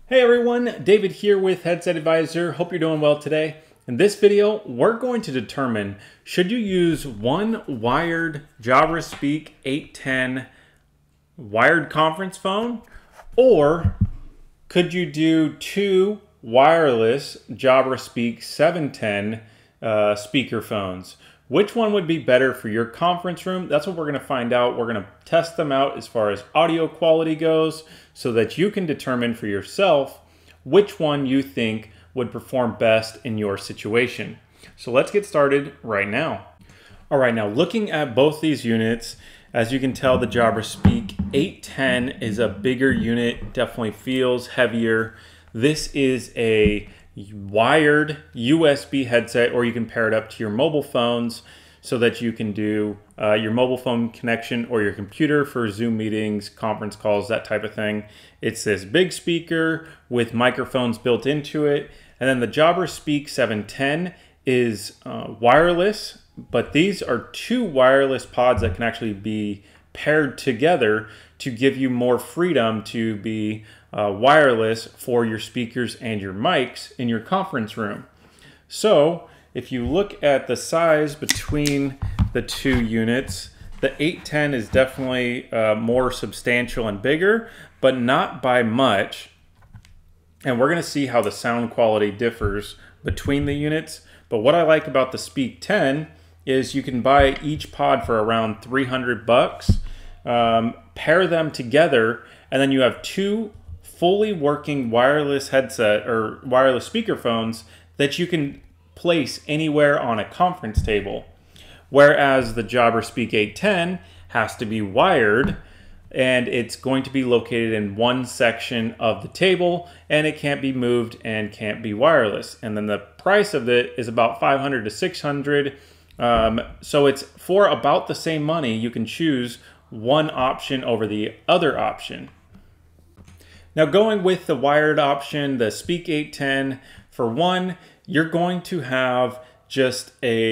Hey everyone, David here with Headset Advisor. Hope you're doing well today. In this video, we're going to determine should you use one wired Jabra Speak 810 wired conference phone, or could you do two wireless Jabra Speak 710 speaker phones? Which one would be better for your conference room? That's what we're going to find out. We're going to test them out as far as audio quality goes so that you can determine for yourself which one you think would perform best in your situation. So let's get started right now. All right, now looking at both these units, as you can tell, the Jabra Speak 810 is a bigger unit, definitely feels heavier. This is a wired USB headset, or you can pair it up to your mobile phones so that you can do your mobile phone connection or your computer for Zoom meetings, conference calls, that type of thing. It's this big speaker with microphones built into it. And then the Jabra Speak 710 is wireless, but these are two wireless pods that can actually be paired together to give you more freedom to be wireless for your speakers and your mics in your conference room. So if you look at the size between the two units, the 810 is definitely more substantial and bigger, but not by much. And we're going to see how the sound quality differs between the units. But what I like about the Speak 10 is you can buy each pod for around 300 bucks, pair them together, and then you have two fully working wireless headset or wireless speakerphones that you can place anywhere on a conference table. Whereas the Jabra Speak 810 has to be wired, and it's going to be located in one section of the table, and it can't be moved and can't be wireless. And then the price of it is about $500 to $600. So it's for about the same money. You can choose one option over the other option. Now, going with the wired option, the Speak 810, for one, you're going to have just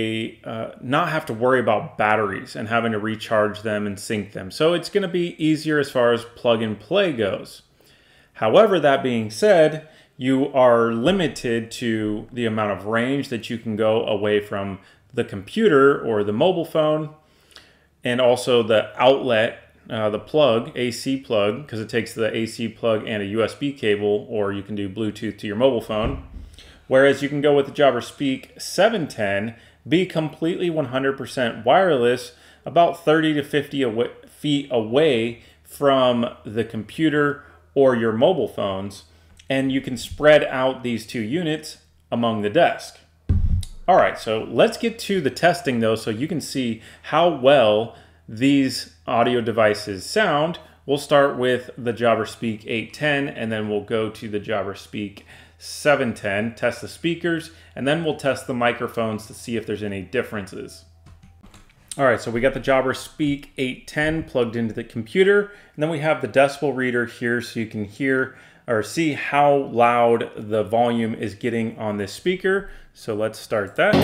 not have to worry about batteries and having to recharge them and sync them. So it's going to be easier as far as plug and play goes. However, that being said, you are limited to the amount of range that you can go away from the computer or the mobile phone, and also the outlet, the plug, AC plug, because it takes the AC plug and a USB cable, or you can do Bluetooth to your mobile phone. Whereas you can go with the Jabra Speak 710, be completely 100% wireless, about 30 to 50 feet away from the computer or your mobile phones, and you can spread out these two units among the desk. All right, so let's get to the testing though, so you can see how well these audio devices sound. We'll start with the Jabra Speak 810, and then we'll go to the Jabra Speak 710, test the speakers, and then we'll test the microphones to see if there's any differences. All right, so we got the Jabra Speak 810 plugged into the computer, and then we have the decibel reader here so you can hear or see how loud the volume is getting on this speaker. So let's start that.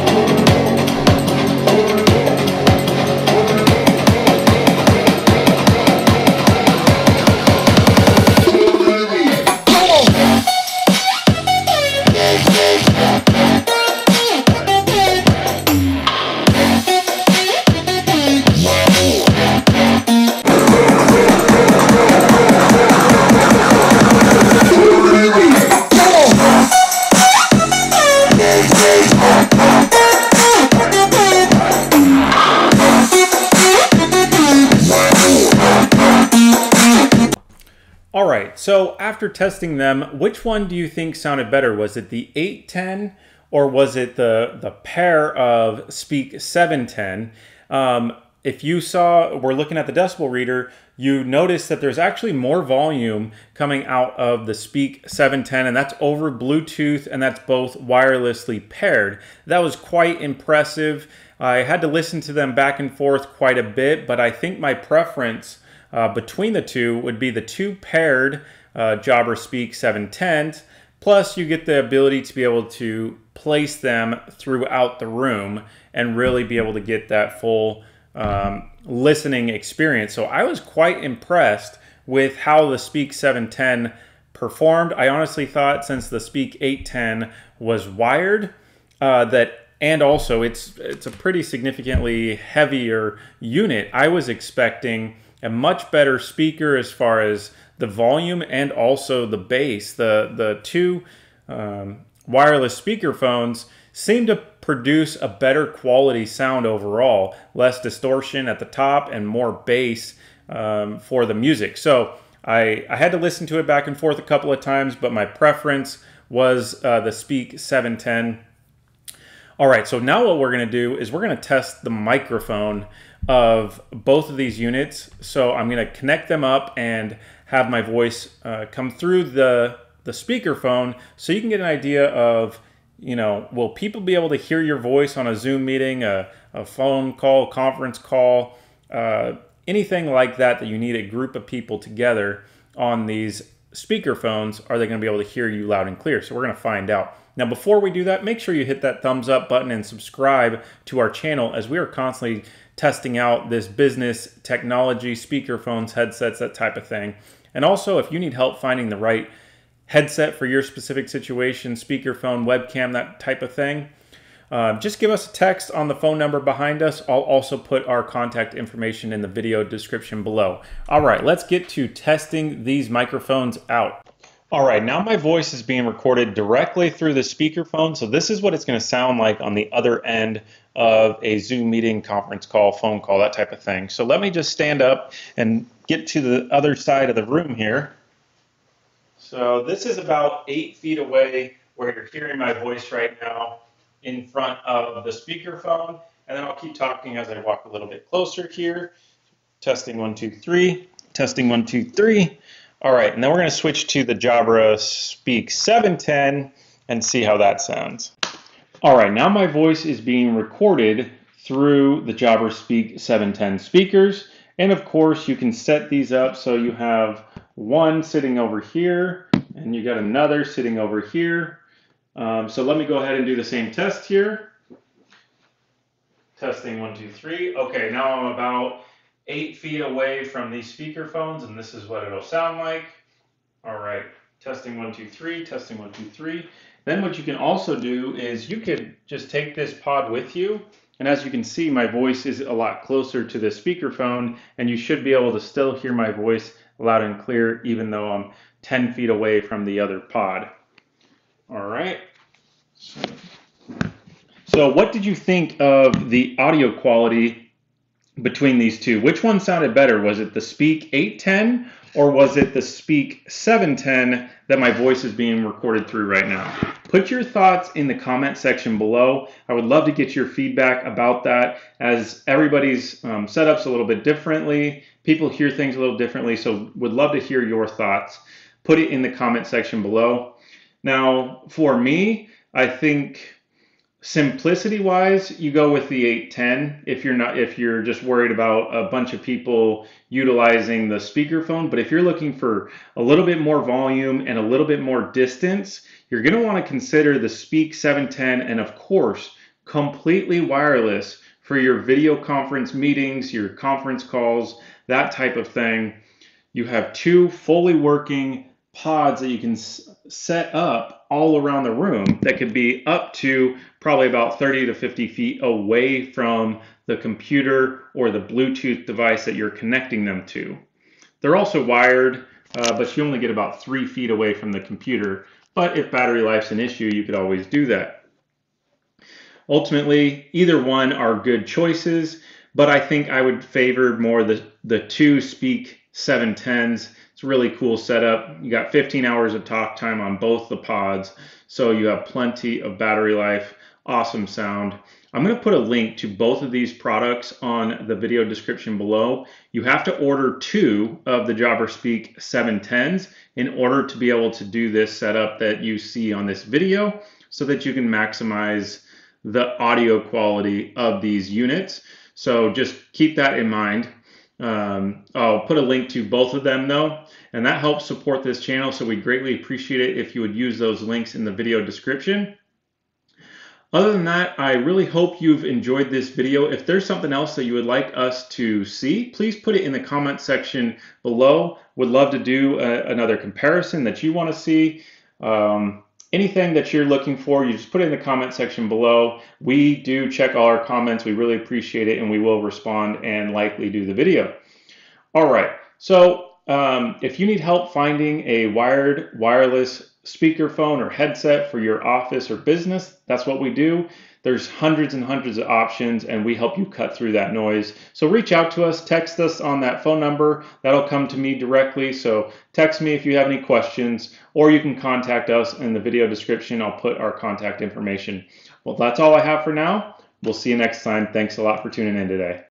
All right, so after testing them, which one do you think sounded better? Was it the 810 or was it the pair of Speak 710? If you saw, we're looking at the decibel reader, you notice that there's actually more volume coming out of the Speak 710, and that's over Bluetooth, and that's both wirelessly paired. That was quite impressive. I had to listen to them back and forth quite a bit, but I think my preference between the two would be the two paired Jabra Speak 710s, plus you get the ability to be able to place them throughout the room and really be able to get that full listening experience. So I was quite impressed with how the Speak 710 performed. I honestly thought, since the Speak 810 was wired, and also it's a pretty significantly heavier unit, I was expecting a much better speaker as far as the volume and also the bass. The two wireless speakerphones seem to produce a better quality sound overall, less distortion at the top and more bass for the music. So I had to listen to it back and forth a couple of times, but my preference was the Speak 710. All right, so now what we're gonna do is we're gonna test the microphone of both of these units. So I'm gonna connect them up and have my voice come through the speakerphone, so you can get an idea of, you know, will people be able to hear your voice on a Zoom meeting, a phone call, conference call, anything like that you need a group of people together on these speakerphones. Are they going to be able to hear you loud and clear? So we're going to find out. Now, before we do that, make sure you hit that thumbs up button and subscribe to our channel, as we are constantly testing out this business technology, speakerphones, headsets, that type of thing. And also, if you need help finding the right headset for your specific situation, speakerphone, webcam, that type of thing, just give us a text on the phone number behind us. I'll also put our contact information in the video description below. All right, let's get to testing these microphones out. All right, now my voice is being recorded directly through the speakerphone, so this is what it's going to sound like on the other end of a Zoom meeting, conference call, phone call, that type of thing. So let me just stand up and get to the other side of the room here. So this is about 8 feet away where you're hearing my voice right now, in front of the speakerphone. And then I'll keep talking as I walk a little bit closer here. Testing 1, 2, 3. Testing 1, 2, 3. All right, and then we're going to switch to the Jabra Speak 710 and see how that sounds. All right, now my voice is being recorded through the Jabra Speak 710 speakers. And of course, you can set these up so you have one sitting over here, and you got another sitting over here. So let me go ahead and do the same test here. Testing 1, 2, 3. Okay, now I'm about 8 feet away from these speakerphones, and this is what it'll sound like. All right, testing 1, 2, 3. Testing 1, 2, 3. Then what you can also do is you could just take this pod with you, and as you can see, my voice is a lot closer to the speakerphone, and you should be able to still hear my voice loud and clear, even though I'm 10 feet away from the other pod. All right. So what did you think of the audio quality between these two? Which one sounded better? Was it the Speak 810 or was it the Speak 710 that my voice is being recorded through right now? Put your thoughts in the comment section below. I would love to get your feedback about that, as everybody's setup's a little bit differently. People hear things a little differently, so would love to hear your thoughts. Put it in the comment section below. Now, for me, I think simplicity-wise, you go with the 810 if you're just worried about a bunch of people utilizing the speakerphone. But if you're looking for a little bit more volume and a little bit more distance, you're going to want to consider the Speak 710, and of course, completely wireless for your video conference meetings, your conference calls, that type of thing. You have two fully working pods that you can set up all around the room that could be up to probably about 30 to 50 feet away from the computer or the Bluetooth device that you're connecting them to. They're also wired, but you only get about 3 feet away from the computer. But if battery life's an issue, you could always do that. Ultimately, either one are good choices, but I think I would favor more the two Speak 710s. It's a really cool setup. You got 15 hours of talk time on both the pods, so you have plenty of battery life, awesome sound. I'm going to put a link to both of these products on the video description below. You have to order 2 of the Jabra Speak 710s in order to be able to do this setup that you see on this video, so that you can maximize the audio quality of these units. So just keep that in mind. I'll put a link to both of them though, and that helps support this channel, so we'd greatly appreciate it if you would use those links in the video description. Other than that, I really hope you've enjoyed this video. If there's something else that you would like us to see, please put it in the comment section below. Would love to do another comparison that you want to see. Anything that you're looking for, you just put it in the comment section below. We do check all our comments. We really appreciate it, and we will respond and likely do the video. All right, so if you need help finding a wired, wireless speakerphone or headset for your office or business, that's what we do. There's hundreds and hundreds of options, and we help you cut through that noise. So reach out to us, text us on that phone number. That'll come to me directly. So text me if you have any questions, or you can contact us in the video description. I'll put our contact information. Well, that's all I have for now. We'll see you next time. Thanks a lot for tuning in today.